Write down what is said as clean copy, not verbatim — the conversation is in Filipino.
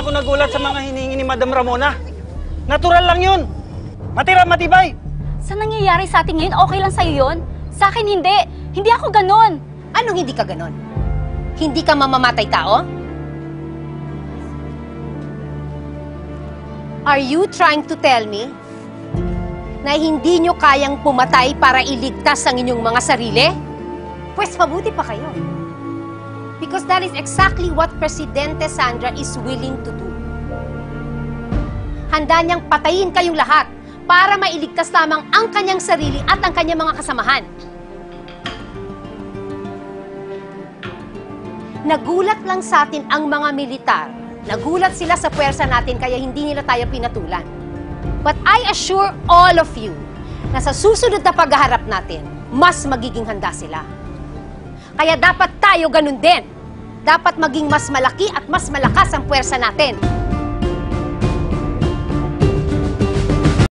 ako nagulat sa mga hinihingi ni Madam Ramona. Natural lang yun. Matibay. Sa nangyayari sa atin ngayon, okay lang sa'yo yun? Sa akin hindi. Hindi ako ganon. Anong hindi ka ganon? Hindi ka mamamatay tao? Are you trying to tell me na hindi nyo kayang pumatay para iligtas ang inyong mga sarili? Pues mabuti pa kayo. Because that is exactly what Presidente Sandra is willing to do. Handa niyang patayin kayong lahat para mailigtas lamang ang kanyang sarili at ang kanyang mga kasamahan. Nagulat lang sa atin ang mga militar. Nagulat sila sa puwersa natin kaya hindi nila tayo pinatulan. But I assure all of you na sa susunod na paghaharap natin, mas magiging handa sila. Kaya dapat tayo ganun din. Dapat maging mas malaki at mas malakas ang puwersa natin.